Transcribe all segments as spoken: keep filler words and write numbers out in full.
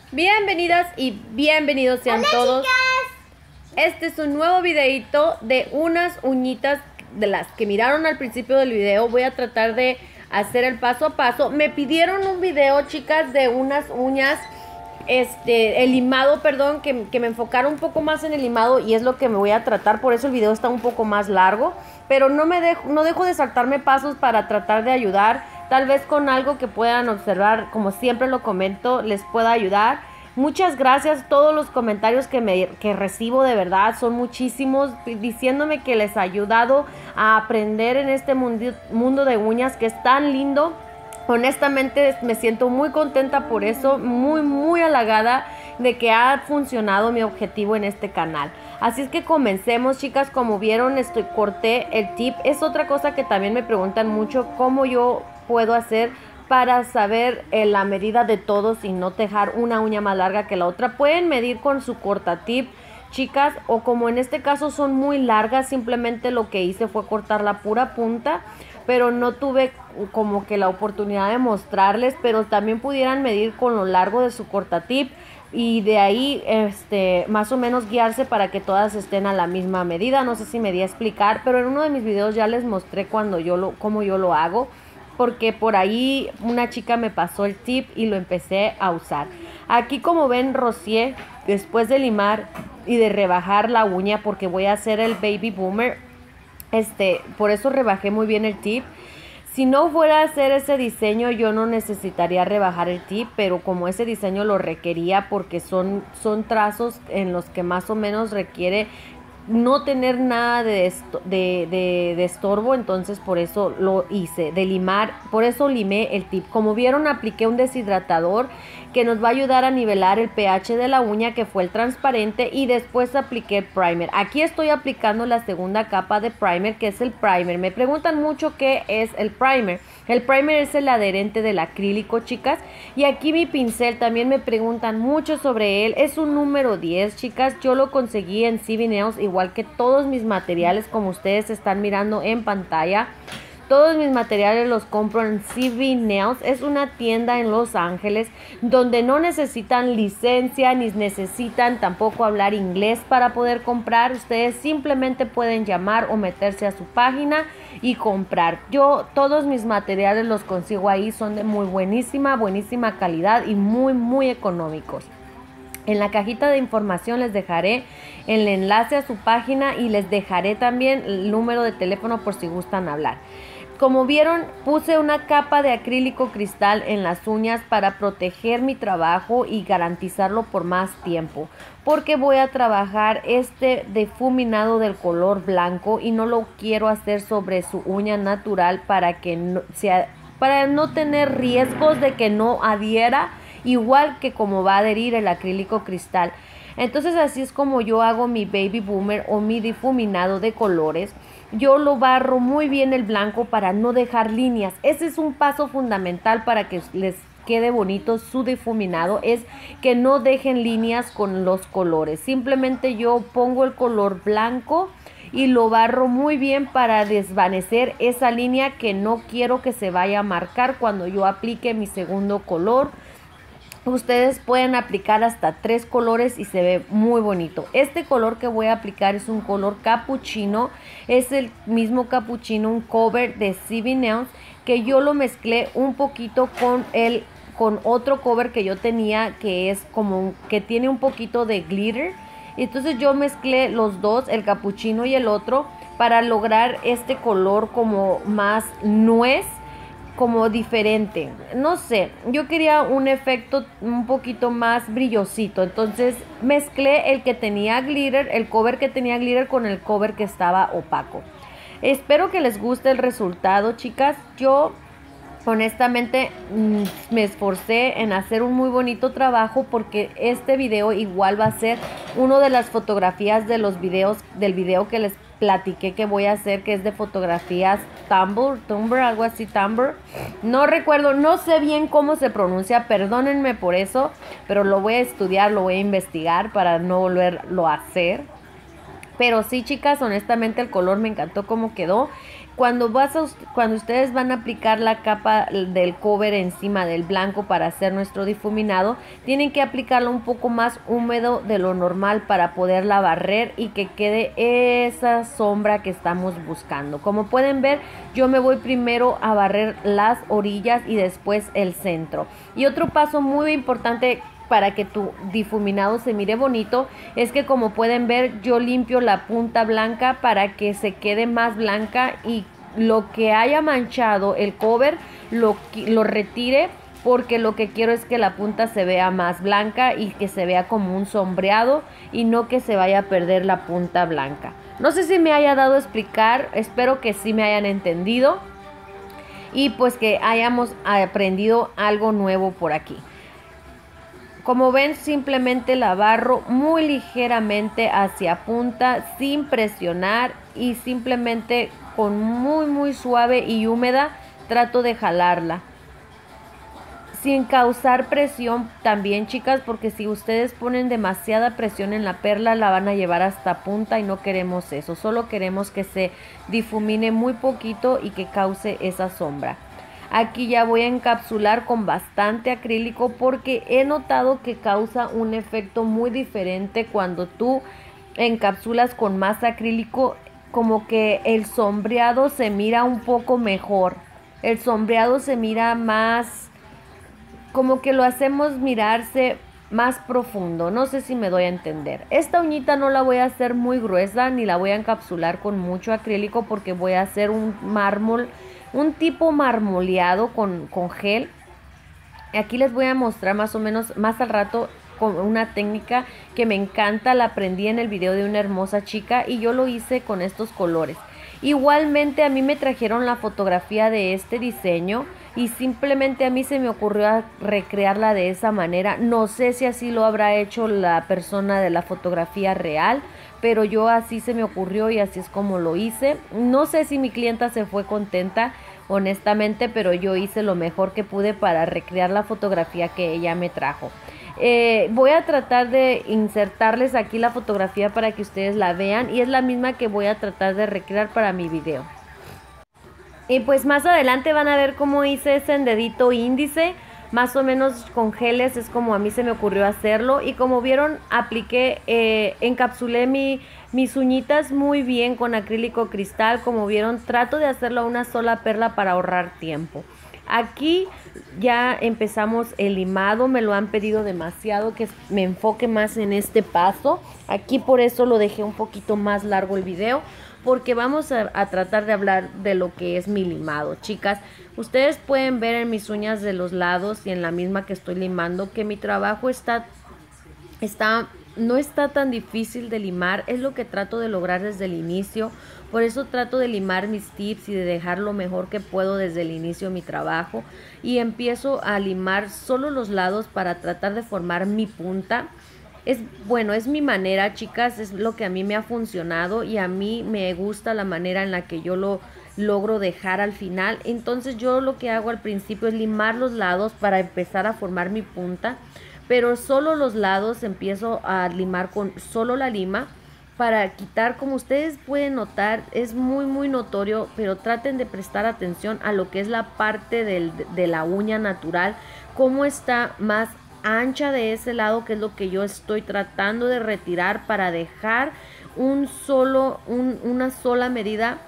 Bienvenidas y bienvenidos sean Hola, todos. chicas. Este es un nuevo videito de unas uñitas de las que miraron al principio del video. Voy a tratar de hacer el paso a paso. Me pidieron un video, chicas, de unas uñas, este, el limado, perdón, que, que me enfocara un poco más en el limado, y es lo que me voy a tratar. Por eso el video está un poco más largo, pero no me dejo, no dejo de saltarme pasos para tratar de ayudar. Tal vez con algo que puedan observar, como siempre lo comento, les pueda ayudar. Muchas gracias, todos los comentarios que, me, que recibo, de verdad, son muchísimos, diciéndome que les ha ayudado a aprender en este mundo, mundo de uñas que es tan lindo. Honestamente me siento muy contenta por eso, muy muy halagada de que ha funcionado mi objetivo en este canal. Así es que comencemos, chicas. Como vieron, estoy corté el tip. Es otra cosa que también me preguntan mucho, cómo yo puedo hacer para saber eh, la medida de todos y no dejar una uña más larga que la otra. Pueden medir con su corta tip, chicas, o como en este caso son muy largas, simplemente lo que hice fue cortar la pura punta, pero no tuve como que la oportunidad de mostrarles. Pero también pudieran medir con lo largo de su corta tip y de ahí este más o menos guiarse para que todas estén a la misma medida. No sé si me di a explicar, pero en uno de mis videos ya les mostré cuando yo lo cómo yo lo hago, porque por ahí una chica me pasó el tip y lo empecé a usar. Aquí, como ven, rocié después de limar y de rebajar la uña, porque voy a hacer el baby boomer. Este, por eso rebajé muy bien el tip. Si no fuera a hacer ese diseño, yo no necesitaría rebajar el tip, pero como ese diseño lo requería, porque son, son trazos en los que más o menos requiere no tener nada de, esto, de, de, de estorbo, entonces por eso lo hice, de limar, por eso limé el tip. Como vieron, apliqué un deshidratador que nos va a ayudar a nivelar el pH de la uña, que fue el transparente, y después apliqué el primer. Aquí estoy aplicando la segunda capa de primer, que es el primer. Me preguntan mucho qué es el primer. El primer es el adherente del acrílico, chicas, y aquí mi pincel también me preguntan mucho sobre él. Es un número diez, chicas. Yo lo conseguí en C V Nails, igual que todos mis materiales, como ustedes están mirando en pantalla. Todos mis materiales los compro en C V Nails. Es una tienda en Los Ángeles donde no necesitan licencia ni necesitan tampoco hablar inglés para poder comprar. Ustedes simplemente pueden llamar o meterse a su página y comprar. Yo todos mis materiales los consigo ahí. Son de muy buenísima, buenísima calidad y muy, muy económicos. En la cajita de información les dejaré el enlace a su página y les dejaré también el número de teléfono por si gustan hablar. Como vieron, puse una capa de acrílico cristal en las uñas para proteger mi trabajo y garantizarlo por más tiempo, porque voy a trabajar este difuminado del color blanco y no lo quiero hacer sobre su uña natural para que no, sea, para no tener riesgos de que no adhiera, igual que como va a adherir el acrílico cristal. Entonces así es como yo hago mi baby boomer o mi difuminado de colores. Yo lo barro muy bien el blanco para no dejar líneas. Ese es un paso fundamental para que les quede bonito su difuminado, es que no dejen líneas con los colores. Simplemente yo pongo el color blanco y lo barro muy bien para desvanecer esa línea que no quiero que se vaya a marcar cuando yo aplique mi segundo color. Ustedes pueden aplicar hasta tres colores y se ve muy bonito. Este color que voy a aplicar es un color capuchino. Es el mismo capuchino, un cover de C V Nails, que yo lo mezclé un poquito con el con otro cover que yo tenía, que es como que tiene un poquito de glitter. Entonces yo mezclé los dos, el capuchino y el otro, para lograr este color como más nuez, como diferente. No sé, yo quería un efecto un poquito más brillosito, entonces mezclé el que tenía glitter, el cover que tenía glitter, con el cover que estaba opaco. Espero que les guste el resultado, chicas. Yo honestamente me esforcé en hacer un muy bonito trabajo, porque este video igual va a ser una de las fotografías de los videos del video que les platiqué que voy a hacer, que es de fotografías Tumblr, Tumblr, algo así, Tumblr. No recuerdo, no sé bien cómo se pronuncia, perdónenme por eso, pero lo voy a estudiar, lo voy a investigar para no volverlo a hacer. Pero sí, chicas, honestamente el color me encantó cómo quedó. Cuando, vas a, cuando ustedes van a aplicar la capa del cover encima del blanco para hacer nuestro difuminado, tienen que aplicarlo un poco más húmedo de lo normal para poderla barrer y que quede esa sombra que estamos buscando. Como pueden ver, yo me voy primero a barrer las orillas y después el centro. Y otro paso muy importante para que tu difuminado se mire bonito es que, como pueden ver, yo limpio la punta blanca para que se quede más blanca y lo que haya manchado el cover lo, lo retire, porque lo que quiero es que la punta se vea más blanca y que se vea como un sombreado y no que se vaya a perder la punta blanca. No sé si me haya dado a explicar, espero que sí me hayan entendido y pues que hayamos aprendido algo nuevo por aquí. Como ven, simplemente la barro muy ligeramente hacia punta, sin presionar, y simplemente con muy muy suave y húmeda trato de jalarla. Sin causar presión también, chicas, porque si ustedes ponen demasiada presión en la perla la van a llevar hasta punta y no queremos eso. Solo queremos que se difumine muy poquito y que cause esa sombra. Aquí ya voy a encapsular con bastante acrílico porque he notado que causa un efecto muy diferente cuando tú encapsulas con más acrílico. Como que el sombreado se mira un poco mejor. El sombreado se mira más, como que lo hacemos mirarse más profundo. No sé si me doy a entender. Esta uñita no la voy a hacer muy gruesa ni la voy a encapsular con mucho acrílico porque voy a hacer un mármol, un tipo marmoleado con, con gel. Aquí les voy a mostrar más o menos más al rato con una técnica que me encanta. La aprendí en el video de una hermosa chica y yo lo hice con estos colores. Igualmente a mí me trajeron la fotografía de este diseño y simplemente a mí se me ocurrió recrearla de esa manera. No sé si así lo habrá hecho la persona de la fotografía real, pero yo así se me ocurrió y así es como lo hice. No sé si mi clienta se fue contenta, honestamente, pero yo hice lo mejor que pude para recrear la fotografía que ella me trajo. Eh, voy a tratar de insertarles aquí la fotografía para que ustedes la vean y es la misma que voy a tratar de recrear para mi video. Y pues más adelante van a ver cómo hice ese dedito índice, más o menos con geles, es como a mí se me ocurrió hacerlo. Y como vieron, apliqué, eh, encapsulé mi, mis uñitas muy bien con acrílico cristal. Como vieron, trato de hacerlo a una sola perla para ahorrar tiempo. Aquí ya empezamos el limado, me lo han pedido demasiado que me enfoque más en este paso. Aquí por eso lo dejé un poquito más largo el video, porque vamos a, a tratar de hablar de lo que es mi limado, chicas. Ustedes pueden ver en mis uñas de los lados y en la misma que estoy limando que mi trabajo está, está, no está tan difícil de limar. Es lo que trato de lograr desde el inicio. Por eso trato de limar mis tips y de dejar lo mejor que puedo desde el inicio de mi trabajo. Y empiezo a limar solo los lados para tratar de formar mi punta. Es bueno, es mi manera, chicas, es lo que a mí me ha funcionado y a mí me gusta la manera en la que yo lo logro dejar al final. Entonces yo lo que hago al principio es limar los lados para empezar a formar mi punta, pero solo los lados empiezo a limar con solo la lima para quitar. Como ustedes pueden notar, es muy muy notorio, pero traten de prestar atención a lo que es la parte del, de la uña natural, cómo está más ancha de ese lado, que es lo que yo estoy tratando de retirar para dejar un solo, un, una sola medida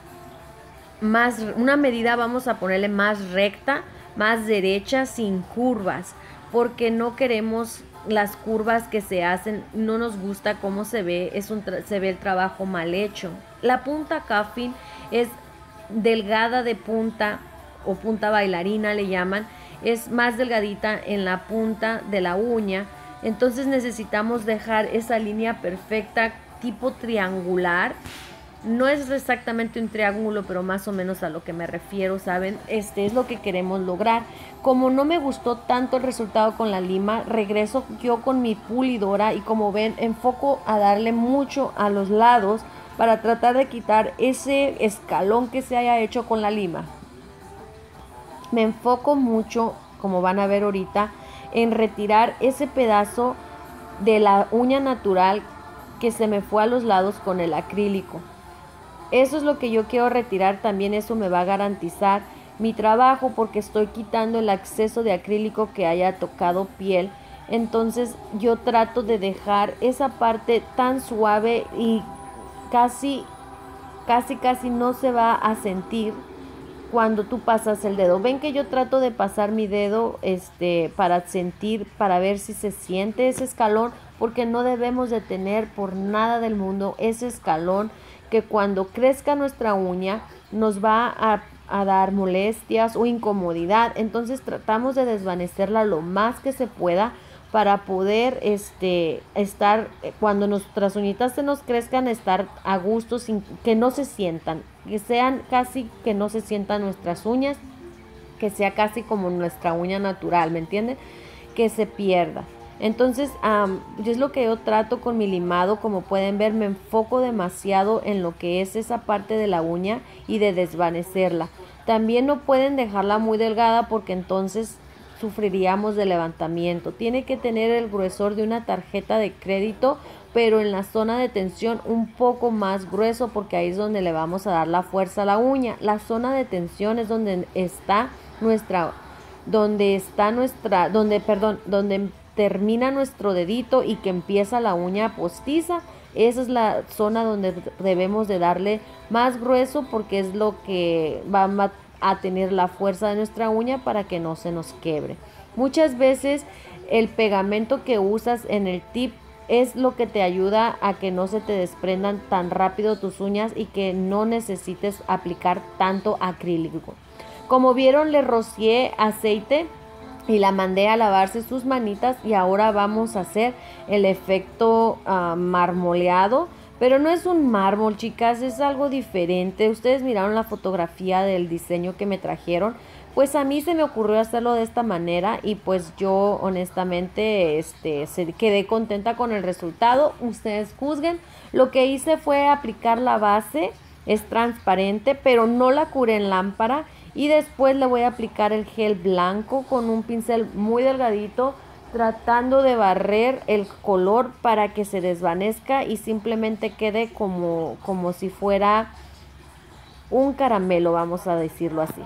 más, una medida vamos a ponerle más recta, más derecha, sin curvas, porque no queremos las curvas que se hacen, no nos gusta cómo se ve, es un se ve el trabajo mal hecho. La punta cuffing es delgada de punta o punta bailarina le llaman, es más delgadita en la punta de la uña, entonces necesitamos dejar esa línea perfecta tipo triangular. No es exactamente un triángulo, pero más o menos a lo que me refiero, ¿saben? Este es lo que queremos lograr. Como no me gustó tanto el resultado con la lima, regreso yo con mi pulidora y como ven, enfoco a darle mucho a los lados para tratar de quitar ese escalón que se haya hecho con la lima. Me enfoco mucho, como van a ver ahorita, en retirar ese pedazo de la uña natural que se me fue a los lados con el acrílico. Eso es lo que yo quiero retirar, también eso me va a garantizar mi trabajo porque estoy quitando el exceso de acrílico que haya tocado piel. Entonces yo trato de dejar esa parte tan suave y casi, casi, casi no se va a sentir cuando tú pasas el dedo. Ven que yo trato de pasar mi dedo este, para sentir, para ver si se siente ese escalón, porque no debemos de tener por nada del mundo ese escalón que cuando crezca nuestra uña nos va a, a dar molestias o incomodidad. Entonces tratamos de desvanecerla lo más que se pueda para poder este, estar, cuando nuestras uñitas se nos crezcan, estar a gusto, sin que no se sientan, que sean casi que no se sientan nuestras uñas, que sea casi como nuestra uña natural, ¿me entienden? Que se pierda. Entonces, um, yo es lo que yo trato con mi limado. Como pueden ver, me enfoco demasiado en lo que es esa parte de la uña y de desvanecerla. También no pueden dejarla muy delgada porque entonces sufriríamos de levantamiento. Tiene que tener el gruesor de una tarjeta de crédito, pero en la zona de tensión un poco más grueso, porque ahí es donde le vamos a dar la fuerza a la uña. La zona de tensión es donde está nuestra, donde está nuestra, donde, perdón, donde termina nuestro dedito y que empieza la uña postiza. Esa es la zona donde debemos de darle más grueso, porque es lo que va a a tener la fuerza de nuestra uña para que no se nos quiebre. Muchas veces el pegamento que usas en el tip es lo que te ayuda a que no se te desprendan tan rápido tus uñas y que no necesites aplicar tanto acrílico. Como vieron, le rocié aceite y la mandé a lavarse sus manitas, y ahora vamos a hacer el efecto uh, marmoleado. Pero no es un mármol, chicas, es algo diferente. Ustedes miraron la fotografía del diseño que me trajeron. Pues a mí se me ocurrió hacerlo de esta manera y pues yo honestamente este, se, quedé contenta con el resultado. Ustedes juzguen. Lo que hice fue aplicar la base. Es transparente, pero no la curé en lámpara. Y después le voy a aplicar el gel blanco con un pincel muy delgadito, tratando de barrer el color para que se desvanezca y simplemente quede como, como si fuera un caramelo, vamos a decirlo así.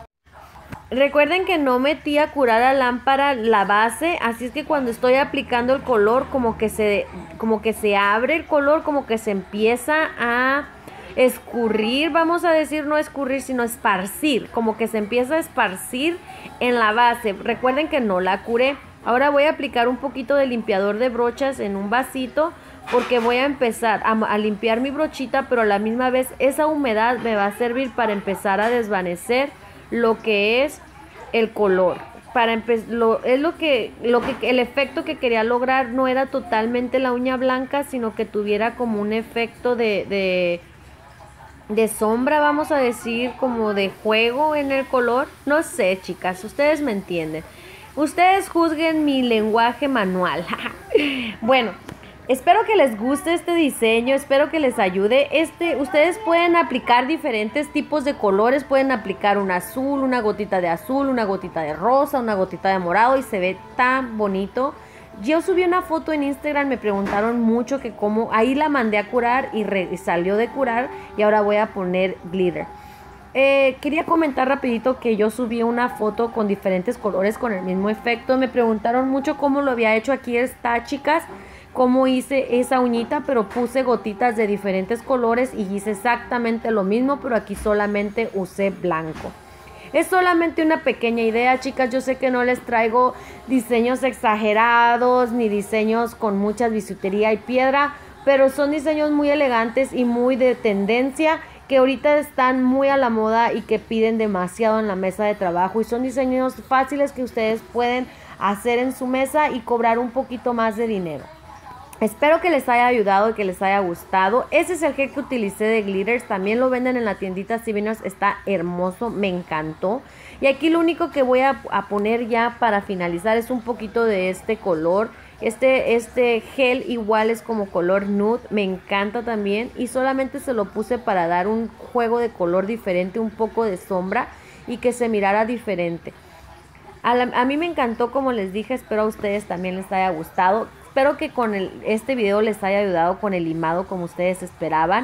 Recuerden que no metí a curar a lámpara la base, así es que cuando estoy aplicando el color, como que se, como que se abre el color, como que se empieza a escurrir, vamos a decir, no escurrir, sino esparcir, como que se empieza a esparcir en la base. Recuerden que no la curé. Ahora voy a aplicar un poquito de limpiador de brochas en un vasito, porque voy a empezar a, a limpiar mi brochita, pero a la misma vez esa humedad me va a servir para empezar a desvanecer lo que es el color. Para lo, es lo que, lo que el efecto que quería lograr no era totalmente la uña blanca, sino que tuviera como un efecto de, de, de sombra, vamos a decir, como de juego en el color. No sé, chicas, ustedes me entienden. Ustedes juzguen mi lenguaje manual. Bueno, espero que les guste este diseño, espero que les ayude. Este, ustedes pueden aplicar diferentes tipos de colores, pueden aplicar un azul, una gotita de azul, una gotita de rosa, una gotita de morado y se ve tan bonito. Yo subí una foto en Instagram, me preguntaron mucho que cómo, ahí la mandé a curar y, re, y salió de curar, y ahora voy a poner glitter. Eh, quería comentar rapidito que yo subí una foto con diferentes colores con el mismo efecto. Me preguntaron mucho cómo lo había hecho. Aquí está, chicas, cómo hice esa uñita, pero puse gotitas de diferentes colores y hice exactamente lo mismo, pero aquí solamente usé blanco. Es solamente una pequeña idea, chicas. Yo sé que no les traigo diseños exagerados ni diseños con mucha bisutería y piedra, pero son diseños muy elegantes y muy de tendencia, que ahorita están muy a la moda y que piden demasiado en la mesa de trabajo, y son diseños fáciles que ustedes pueden hacer en su mesa y cobrar un poquito más de dinero. Espero que les haya ayudado y que les haya gustado. Ese es el gel que utilicé de glitters, también lo venden en la tiendita Siviners, está hermoso, me encantó. Y aquí lo único que voy a, a poner ya para finalizar es un poquito de este color. Este, este gel igual es como color nude, me encanta también, y solamente se lo puse para dar un juego de color diferente, un poco de sombra y que se mirara diferente. A, la, a mí me encantó, como les dije, espero a ustedes también les haya gustado. Espero que con el, este video les haya ayudado con el limado como ustedes esperaban.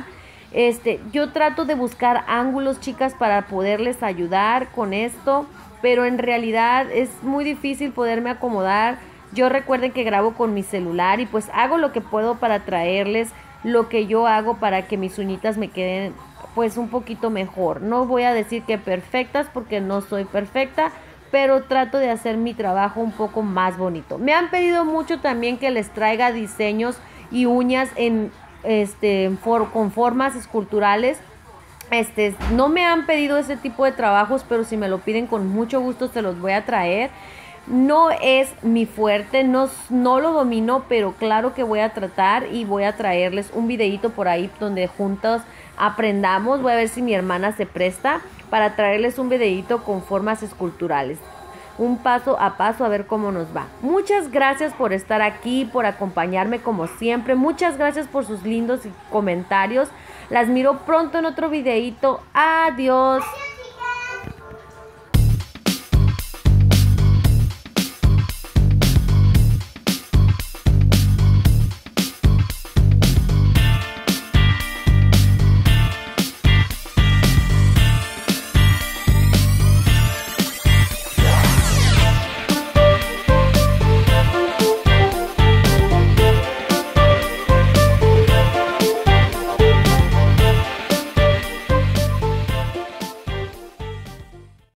Este, yo trato de buscar ángulos, chicas, para poderles ayudar con esto, pero en realidad es muy difícil poderme acomodar. Yo recuerden que grabo con mi celular y pues hago lo que puedo para traerles lo que yo hago para que mis uñitas me queden pues un poquito mejor. No voy a decir que perfectas porque no soy perfecta, pero trato de hacer mi trabajo un poco más bonito. Me han pedido mucho también que les traiga diseños y uñas en este en for, con formas esculturales. Este, no me han pedido ese tipo de trabajos, pero si me lo piden con mucho gusto se los voy a traer. No es mi fuerte, no, no lo domino, pero claro que voy a tratar y voy a traerles un videito por ahí donde juntos aprendamos. Voy a ver si mi hermana se presta para traerles un videito con formas esculturales. Un paso a paso a ver cómo nos va. Muchas gracias por estar aquí, por acompañarme como siempre. Muchas gracias por sus lindos comentarios. Las miro pronto en otro videito. Adiós.